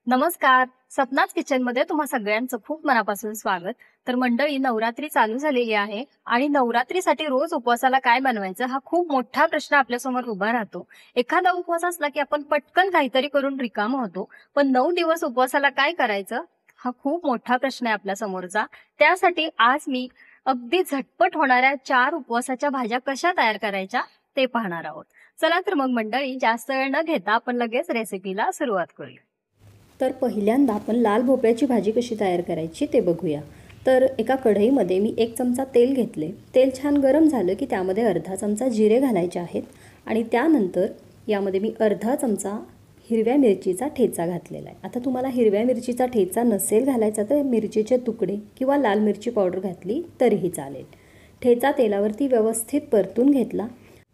नमस्कार. सपनाच किचनमध्ये तुम्हा सगळ्यांचं खूप मनापासून स्वागत. तर मंडळी, नवरात्री चालू झालेली आहे आणि नवरात्रीसाठी रोज उपवासाला काय बनवायचं हा खूप मोठा प्रश्न आपल्यासमोर उभा राहतो. एखादा उपवास असला की आपण पटकन काहीतरी करून रिकाम होतो, पण 9 दिवस उपवासाला काय करायचं हा खूप मोठा प्रश्न आहे आपल्या समोरचा. त्यासाठी आज मी अगदी झटपट होणाऱ्या 4 उपवासाच्या भाज्या कशा तयार करायच्या ते पाहणार आहोत. चला तर मग मंडळी, जास्त वेळ न घेता आपण लगेच रेसिपीला सुरुवात करूया. तर पहिल्यांदा आपण लाल भोपळ्याची भाजी कशी तयार करायची ते बघूया. तर एका कढईमध्ये मी 1 चमचा तेल घेतले. तेल छान गरम झालं की त्यामध्ये अर्धा चमचा जिरे घालायचे आहेत आणि त्यानंतर यामध्ये मी अर्धा चमचा हिरव्या मिरचीचा ठेचा घातलेला आहे. आता तुम्हाला हिरव्या मिरचीचा ठेचा नसेल घालायचा तर मिरचीचे तुकडे किंवा लाल मिरची पावडर घातली तरीही चालेल. ठेचा तेलावरती व्यवस्थित परतून घेतला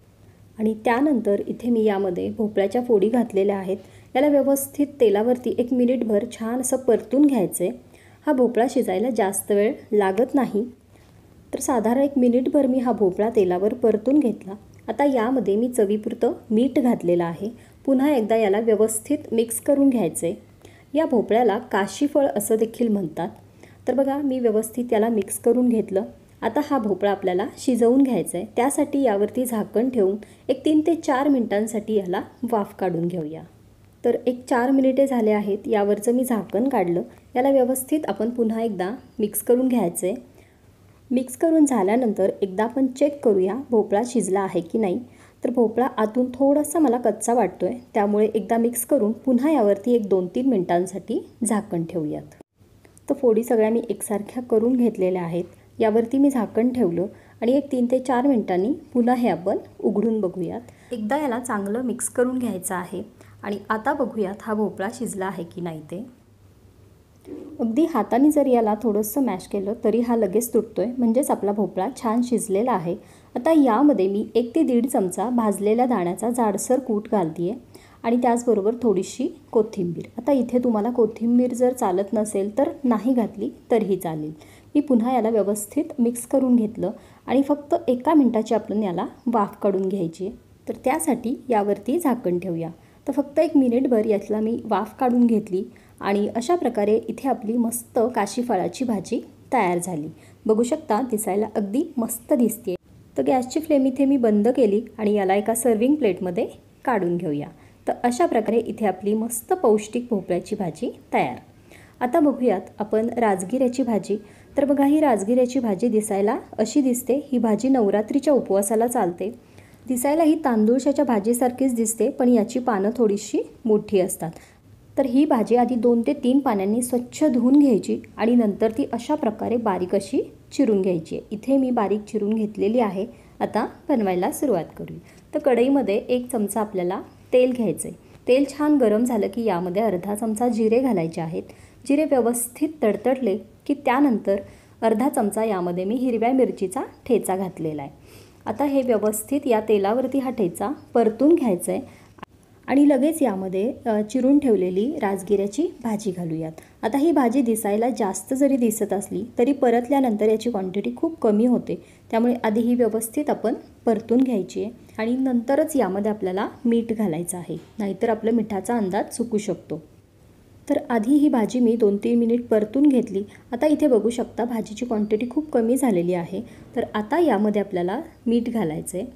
आणि त्यानंतर इथे मी यामध्ये भोपळ्याच्या फोडी घातलेल्या आहेत. याला व्यवस्थित तेलावरती 1 मिनिटभर छान असं परतून घ्यायचं आहे. हा भोपळा शिजायला जास्त वेळ लागत नाही. तर साधारण 1 मिनिटभर मी हा भोपळा तेलावर परतून घेतला. आता यामध्ये मी चवीपुरतं मीठ घातलेलं आहे. पुन्हा एकदा याला व्यवस्थित मिक्स करून घ्यायचं आहे. या भोपळ्याला काशीफळ असं देखील म्हणतात. तर बघा, मी व्यवस्थित याला मिक्स करून घेतलं. आता हा भोपळा आपल्याला शिजवून घ्यायचा आहे. त्यासाठी यावरती झाकण ठेवून 3 ते 4 मिनिटांसाठी याला वाफ काढून घेऊया. तर 4 मिनिटे झाले आहेत. यावरचं मी झाकण काढलं. याला व्यवस्थित आपण पुन्हा एकदा मिक्स करून घ्यायचं आहे. मिक्स करून झाल्यानंतर एकदा आपण चेक करूया भोपळा शिजला आहे की नाही. तर भोपळा आतून थोडासा मला कच्चा वाटतो आहे, त्यामुळे एकदा मिक्स करून पुन्हा यावरती 2-3 मिनिटांसाठी झाकण ठेवूयात. तर फोडी सगळ्या मी एकसारख्या करून घेतलेल्या आहेत. यावरती मी झाकण ठेवलं आणि 3 ते 4 मिनिटांनी पुन्हा हे आपण उघडून बघूयात. एकदा याला चांगलं मिक्स करून घ्यायचं आहे आणि आता बघूयात हा भोपळा शिजला आहे की नाही ते. अगदी हाताने जर याला थोडंसं मॅश केलं तरी हा लगेच तुटतोय, म्हणजेच आपला भोपळा छान शिजलेला आहे. आता यामध्ये मी 1 ते 1.5 चमचा भाजलेल्या दाण्याचा जाडसर कूट घालते आहे आणि त्याचबरोबर थोडीशी कोथिंबीर. आता इथे तुम्हाला कोथिंबीर जर चालत नसेल तर नाही घातली तरीही चालेल. मी पुन्हा याला व्यवस्थित मिक्स करून घेतलं आणि फक्त 1 मिनिटाची आपण याला वाफ काढून घ्यायची आहे. तर त्यासाठी यावरती झाकण ठेवूया. तर फक्त 1 मिनिटभर यातला मी वाफ काढून घेतली आणि अशा प्रकारे इथे आपली मस्त काशीफळाची भाजी तयार झाली. बघू शकता, दिसायला अगदी मस्त दिसते. तर गॅसची फ्लेम इथे मी बंद केली आणि याला एका सर्विंग प्लेटमध्ये काढून घेऊया. तर अशा प्रकारे इथे आपली मस्त पौष्टिक भोपळ्याची भाजी तयार. आता बघूयात आपण राजगिऱ्याची भाजी. तर बघा, ही राजगिऱ्याची भाजी दिसायला अशी दिसते. ही भाजी नवरात्रीच्या उपवासाला चालते. दिसायला ही तांदूळशाच्या भाजीसारखीच दिसते, पण याची पानं थोडीशी मोठी असतात. तर ही भाजी आधी 2 ते 3 पाण्याने स्वच्छ धुवून घ्यायची आणि नंतर ती अशा प्रकारे बारीक अशी चिरून घ्यायची आहे. इथे मी बारीक चिरून घेतलेली आहे. आता बनवायला सुरुवात करूया. तर कढईमध्ये 1 चमचा आपल्याला तेल घ्यायचं आहे. तेल छान गरम झालं की यामध्ये अर्धा चमचा जिरे घालायचे आहेत. जिरे व्यवस्थित तडतडले की त्यानंतर अर्धा चमचा यामध्ये मी हिरव्या मिरचीचा ठेचा घातलेला आहे. आता हे व्यवस्थित या तेलावरती हा ठेचा परतून घ्यायचा आहे आणि लगेच यामध्ये चिरून ठेवलेली राजगिऱ्याची भाजी घालूयात. आता ही भाजी दिसायला जास्त जरी दिसत असली तरी परतल्यानंतर याची क्वांटिटी खूप कमी होते, त्यामुळे आधी ही व्यवस्थित आपण परतून घ्यायची आहे आणि नंतरच यामध्ये आपल्याला मीठ घालायचं आहे, नाहीतर आपल्या मिठाचा अंदाज चुकू शकतो. तर आधी ही भाजी मी 2-3 मिनिट परतून घेतली. आता इथे बघू शकता भाजीची क्वांटिटी खूप कमी झालेली आहे. तर आता यामध्ये आपल्याला मीठ घालायचं आहे.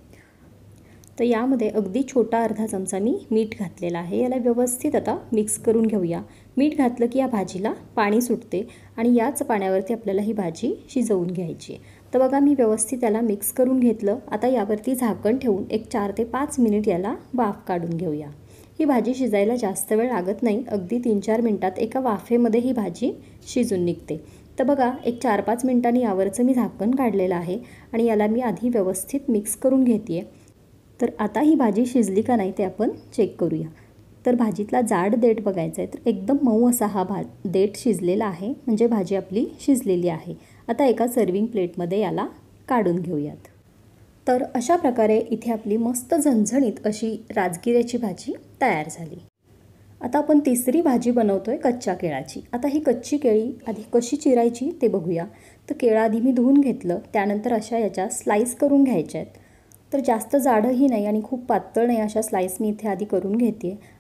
तर यामध्ये अगदी छोटा अर्धा चमचा मी मीठ घातलेला आहे. याला व्यवस्थित आता मिक्स करून घेऊया. मीठ घातलं की या भाजीला पाणी सुटते आणि याच पाण्यावरती आपल्याला ही भाजी शिजवून घ्यायची आहे. तर बघा, मी व्यवस्थित याला मिक्स करून घेतलं. आता यावरती झाकण ठेवून 4 ते 5 मिनिट याला वाफ काढून घेऊया. ही भाजी शिजायला जास्त वेळ लागत नाही. अगदी 3-4 मिनिटात एका वाफेमध्ये ही भाजी शिजून निघते. तर बघा, 4-5 मिनिटांनी यावरचं मी झाकण काढलेलं आहे आणि याला मी आधी व्यवस्थित मिक्स करून घेते आहे. तर आता ही भाजी शिजली का नाही ते आपण चेक करूया. तर भाजीतला जाड देठ बघायचा आहे. तर एकदम मऊ असा हा देठ शिजलेला आहे, म्हणजे भाजी आपली शिजलेली आहे. आता एका सर्विंग प्लेटमध्ये याला काढून घेऊयात. तर अशा प्रकारे इथे आपली मस्त झणझणीत अशी राजगिऱ्याची भाजी तयार झाली. आता आपण तिसरी भाजी बनवतोय कच्च्या केळाची. आता ही कच्ची केळी आधी कशी चिरायची ते बघूया. तर केळं आधी मी धुवून घेतलं. त्यानंतर अशा याच्या स्लाईस करून घ्यायच्या आहेत. तर जास्त जाडही नाही आणि खूप पातळ नाही, अशा स्लाईस मी इथे आधी करून घेते.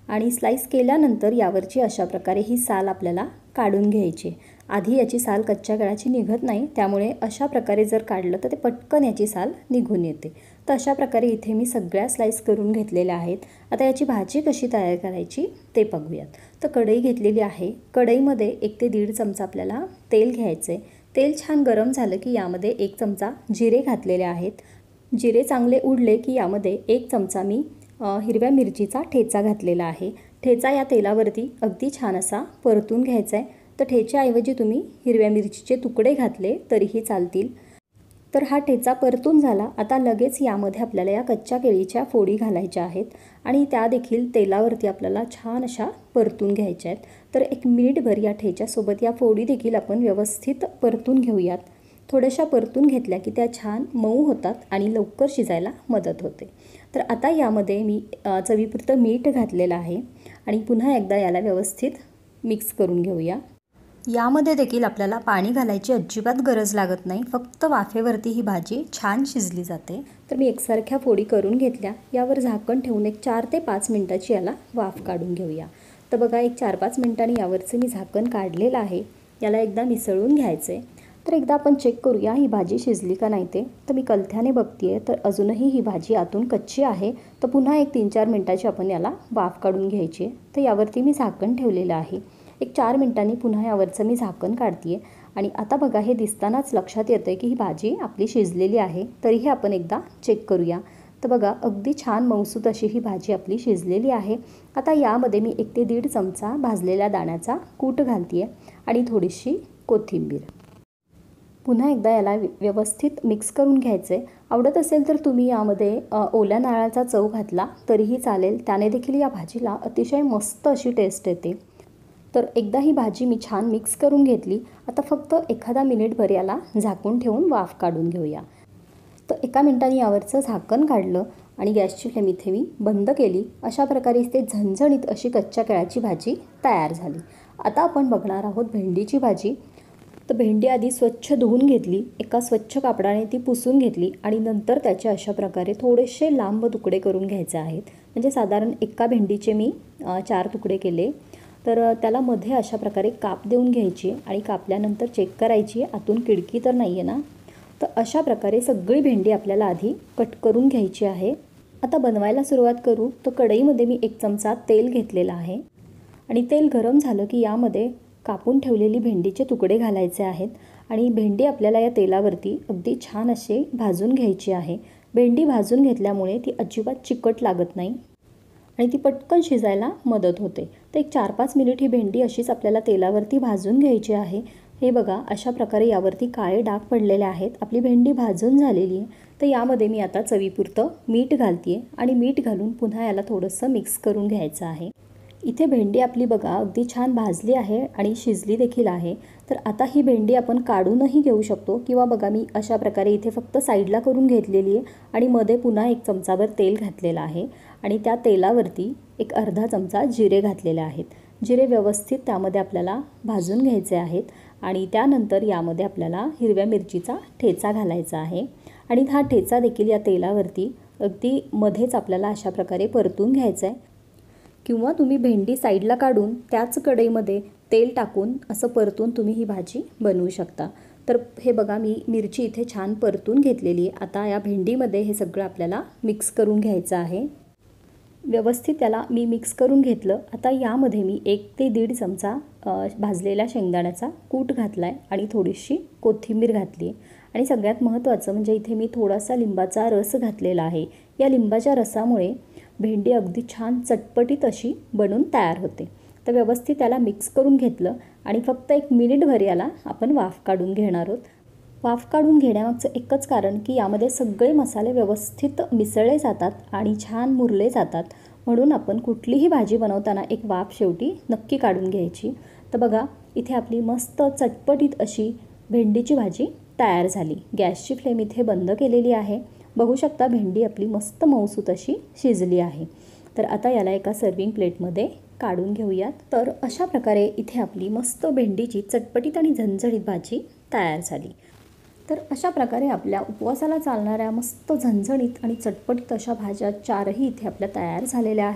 आणि स्लाईस केल्यानंतर यावरची अशा प्रकारे ही साल आपल्याला काढून घ्यायची। आधी याची साल कच्च्या केळाची निघत नाही, त्यामुळे अशा प्रकारे जर काढलं तर ते पटकन याची साल निघून येते। तर अशा प्रकारे इथे मी सगळ्या स्लाईस करून घेतलेल्या आहेत। आता याची भाजी कशी तयार करायची ते बघूयात। तर कढई घेतलेली आहे, कढईमध्ये 1 ते 1.5 चमचा आपल्याला तेल घ्यायचे। तेल छान गरम झालं की यामध्ये 1 चमचा जिरे घातलेले आहेत। जिरे चांगले उडले की यामध्ये 1 चमचा मी हिरव्या मिरचीचा ठेचा घातलेला आहे। ठेचा या तेलावरती अगदी छान असा परतून घ्यायचा आहे। तर ठेच्याऐवजी तुम्ही हिरव्या मिरचीचे तुकडे घातले तरीही चालतील। तर हा ठेचा परतून झाला। आता लगेच यामध्ये आपल्याला या कच्च्या केळीच्या फोडी घालायच्या आहेत आणि त्या देखील तेलावरती आपल्याला छान अशा परतून घ्यायच्या आहेत। तर 1 मिनिटभर या ठेच्यासोबत या फोडी देखील आपण व्यवस्थित परतून घेऊयात। थोड्याशा परतून घेतल्या की त्या छान मऊ होतात आणि लवकर शिजायला मदत होते। तर आता यामध्ये मी चवीपुरतं मीठ घातलेलं आहे आणि पुन्हा एकदा याला व्यवस्थित मिक्स करून घेऊया। यामध्ये देखील आपल्याला पाणी घालायची अजिबात गरज लागत नाही, फक्त वाफेवरती ही भाजी छान शिजली जाते। तर मी एकसारख्या फोडी करून घेतल्या। यावर झाकण ठेवून एक 4 ते 5 मिनिटाची याला वाफ काढून घेऊया। तर बघा, एक 4-5 मिनिटांनी यावरचं मी झाकण काढलेलं आहे। याला एकदा मिसळून घ्यायचे। तर एकदा आपण चेक करूया ही भाजी शिजली का नाही ते। तर मी कलथ्याने बघतीये, तर अजूनही ही भाजी आतून कच्ची आहे। तर पुन्हा एक 3-4 मिनिटाची आपण याला वाफ काढून घ्यायची। तर यावरती मी झाकण ठेवलेलं आहे। एक 4 मिनिटांनी पुन्हा यावरचं मी झाकण काढतीये आणि आता बघा, हे दिसतानाच लक्षात येतं की ही भाजी आपली शिजलेली आहे। तरीही आपण एकदा चेक करूया। तर बघा, अगदी छान मऊसूत अशी ही भाजी आपली शिजलेली आहे। आता यामध्ये मी 1 ते 1.5 चमचा भाजलेल्या दाण्याचा कूट घालतीये आणि थोडीशी कोथिंबीर। पुन्हा एकदा याला व्यवस्थित मिक्स करून घ्यायचे। आवडत असेल तर तुम्ही यामध्ये ओल्या नारळाचा चव घातला तरीही चालेल, त्याने देखील या भाजीला अतिशय मस्त अशी टेस्ट येते। तर एकदा ही भाजी मी छान मिक्स करून घेतली। आता फक्त एखादा मिनिटभर याला झाकून ठेवून वाफ काढून घेऊया। तर 1 मिनिटांनी यावरचं झाकण काढलं आणि गॅसची फ्लेम इथे मी बंद केली। अशा प्रकारे ते झणझणीत अशी कच्च्या केळाची भाजी तयार झाली। आता आपण बघणार आहोत भेंडीची भाजी। तर भेंडी आधी स्वच्छ धुवून घेतली, एका स्वच्छ कापडाने ती पुसून घेतली आणि नंतर त्याचे अशा प्रकारे थोडेसे लांब तुकडे करून घ्यायचे आहेत। म्हणजे साधारण एका भेंडीचे मी 4 तुकडे केले। तर त्याला मध्ये अशा प्रकारे काप देऊन घ्यायची आणि कापल्यानंतर चेक करायची आतून किडकी तर नाही आहे ना। तर अशा प्रकारे सगळी भेंडी आपल्याला आधी कट करून घ्यायची आहे। आता बनवायला सुरुवात करू। तर कढईमध्ये मी 1 चमचा तेल घेतलेला आहे आणि तेल गरम झालं की यामध्ये कापून ठेवलेली भेंडीचे तुकडे घालायचे आहेत आणि भेंडी आपल्याला या तेलावरती अगदी छान असे भाजून घ्यायची आहे। भेंडी भाजून घेतल्यामुळे ती अजिबात चिकट लागत नाही आणि ती पटकन शिजायला मदत होते। तर एक 4-5 मिनिट ही भेंडी अशीच आपल्याला तेलावरती भाजून घ्यायची आहे। हे बघा, अशा प्रकारे यावरती काळे डाग पडलेले आहेत। आपली भेंडी भाजून झालेली आहे। तर यामध्ये मी आता चवीपुरतं मीठ घालतीये आणि मीठ घालून पुन्हा याला थोडंसं मिक्स करून घ्यायचं आहे। इथे भेंडी आपली बघा अगदी छान भाजली आहे आणि शिजली देखील आहे। तर आता ही भेंडी आपण काढूनही घेऊ शकतो किंवा बघा, मी अशा प्रकारे इथे फक्त साईडला करून घेतलेली आहे आणि मध्ये पुन्हा 1 चमचाभर तेल घातलेलं आहे आणि त्या तेलावरती एक अर्धा चमचा जिरे घातलेले आहेत। जिरे व्यवस्थित त्यामध्ये आपल्याला भाजून घ्यायचे आहेत आणि त्यानंतर यामध्ये आपल्याला हिरव्या मिरचीचा ठेचा घालायचा आहे आणि हा ठेचा देखील या तेलावरती अगदी मध्येच आपल्याला अशा प्रकारे परतून घ्यायचा आहे। किंवा तुम्ही भेंडी साईडला काढून त्याच कढईमध्ये तेल टाकून असं परतून तुम्ही ही भाजी बनवू शकता। तर हे बघा, मी मिरची इथे छान परतून घेतलेली आहे। आता या भेंडीमध्ये हे सगळं आपल्याला मिक्स करून घ्यायचं आहे। व्यवस्थित त्याला मी मिक्स करून घेतलं। आता यामध्ये मी 1 ते 1.5 चमचा भाजलेल्या शेंगदाण्याचा कूट घातला आहे आणि थोडीशी कोथिंबीर घातली आणि सगळ्यात महत्त्वाचं म्हणजे इथे मी थोडासा लिंबाचा रस घातलेला आहे। या लिंबाच्या रसामुळे भेंडी अगदी छान चटपटीत अशी बनून तयार होते। तर व्यवस्थित त्याला मिक्स करून घेतलं आणि फक्त 1 मिनिटभर याला आपण वाफ काढून घेणार आहोत। वाफ काढून घेण्यामागचं एकच कारण की यामध्ये सगळे मसाले व्यवस्थित मिसळले जातात आणि छान मुरले जातात, म्हणून आपण कुठलीही भाजी बनवताना एक वाफ शेवटी नक्की काढून घ्यायची। तर बघा, इथे आपली मस्त चटपटीत अशी भेंडीची भाजी तयार झाली। गॅसची फ्लेम इथे बंद केलेली आहे। बघू शकता, भेंडी आपली मस्त मऊसूत अशी शिजली आहे। तर आता याला एका सर्विंग प्लेटमध्ये काढून घेऊयात। तर अशा प्रकारे इथे आपली मस्त भेंडीची चटपटीत आणि झणझणीत भाजी तयार झाली। तर अशा प्रकारे आपल्या उपवासाला चालणाऱ्या मस्त झणझणीत आणि चटपटीत अशा भाज्या 4ही इथे आपल्या तयार झालेल्या आहेत।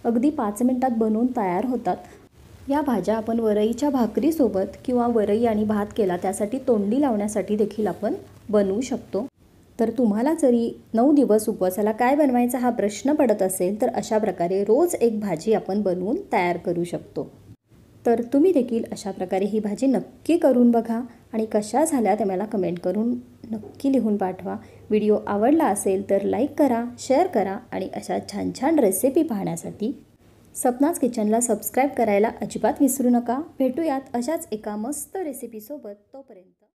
अगदी 5 मिनिटात बनवून तयार होतात. या भाज्या आपण वरईच्या भाकरीसोबत किंवा वरई आणि भात केला त्यासाठी तोंडी लावण्यासाठी देखील आपण बनवू शकतो. तर तुम्हाला जरी 9 दिवस उपवासाला काय बनवायचा हा प्रश्न पडत असेल तर अशा प्रकारे रोज एक भाजी आपण बनवून तयार करू शकतो. तर तुम्ही देखील अशा प्रकारे ही भाजी नक्की करून बघा आणि कशा झाल्या ते मला कमेंट करून नक्की लिहून पाठवा. व्हिडिओ आवडला असेल तर लाईक करा, शेअर करा आणि अशा छान छान रेसिपी पाहण्यासाठी सपनाज किचनला सबस्क्राईब करायला अजिबात विसरू नका. भेटूयात अशाच एका मस्त रेसिपीसोबत. तोपर्यंत